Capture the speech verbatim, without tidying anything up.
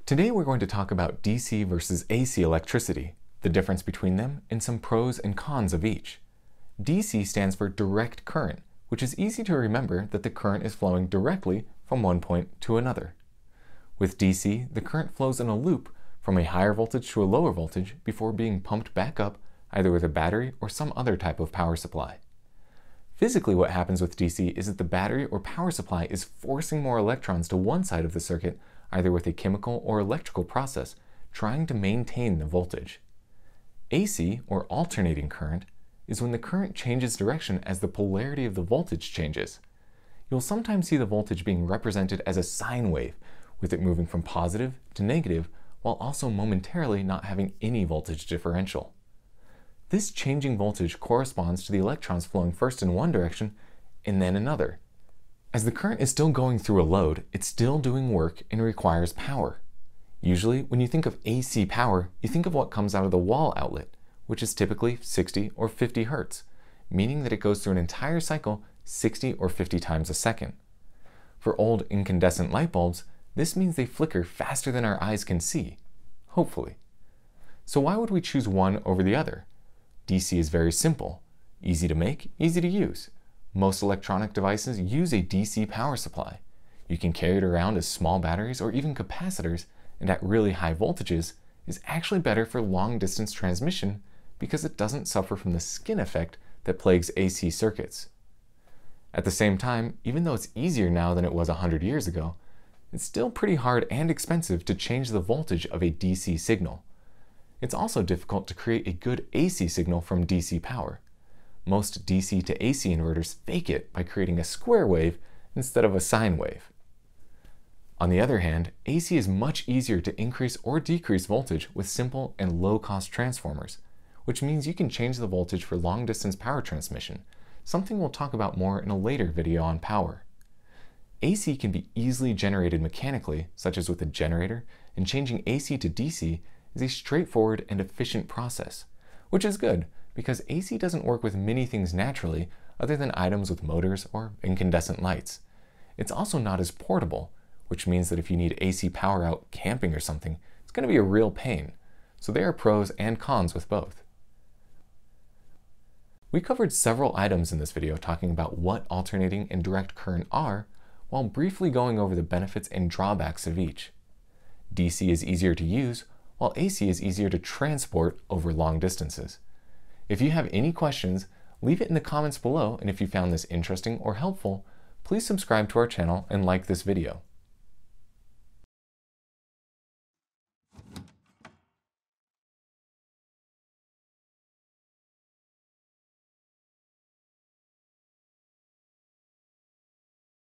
Today we're going to talk about D C versus A C electricity, the difference between them, and some pros and cons of each. D C stands for direct current, which is easy to remember that the current is flowing directly from one point to another. With D C, the current flows in a loop from a higher voltage to a lower voltage before being pumped back up either with a battery or some other type of power supply. Physically, what happens with D C is that the battery or power supply is forcing more electrons to one side of the circuit either with a chemical or electrical process, trying to maintain the voltage. A C, or alternating current, is when the current changes direction as the polarity of the voltage changes. You'll sometimes see the voltage being represented as a sine wave, with it moving from positive to negative, while also momentarily not having any voltage differential. This changing voltage corresponds to the electrons flowing first in one direction and then another. As the current is still going through a load, it's still doing work and requires power. Usually, when you think of A C power, you think of what comes out of the wall outlet, which is typically sixty or fifty hertz, meaning that it goes through an entire cycle sixty or fifty times a second. For old incandescent light bulbs, this means they flicker faster than our eyes can see, hopefully. So why would we choose one over the other? D C is very simple, easy to make, easy to use. Most electronic devices use a D C power supply. You can carry it around as small batteries or even capacitors, and at really high voltages is actually better for long distance transmission because it doesn't suffer from the skin effect that plagues A C circuits. At the same time, even though it's easier now than it was one hundred years ago, it's still pretty hard and expensive to change the voltage of a D C signal. It's also difficult to create a good A C signal from D C power. Most D C to A C inverters fake it by creating a square wave instead of a sine wave. On the other hand, A C is much easier to increase or decrease voltage with simple and low-cost transformers, which means you can change the voltage for long-distance power transmission, something we'll talk about more in a later video on power. A C can be easily generated mechanically, such as with a generator, and changing A C to D C is a straightforward and efficient process, which is good because A C doesn't work with many things naturally other than items with motors or incandescent lights. It's also not as portable, which means that if you need A C power out camping or something, it's going to be a real pain. So there are pros and cons with both. We covered several items in this video talking about what alternating and direct current are, while briefly going over the benefits and drawbacks of each. D C is easier to use, while A C is easier to transport over long distances. If you have any questions, leave it in the comments below, and if you found this interesting or helpful, please subscribe to our channel and like this video.